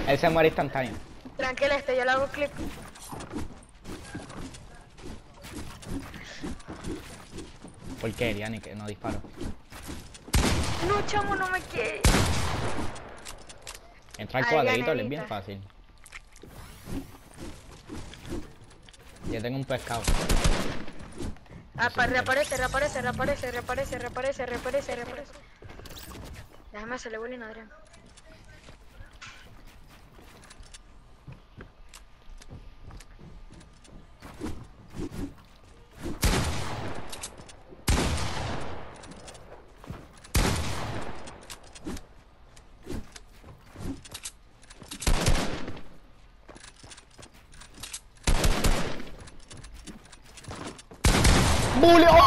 Él se muere instantáneo. Tranquila, yo le hago clip. Porquería, ni que no disparo. No, chamo, no me quiere. Entra al Ay, cuadrito, Yanelita. es bien fácil. Yo tengo un pescado. Reaparece. Déjame hacerle bullying a Adrián. ¡Bully!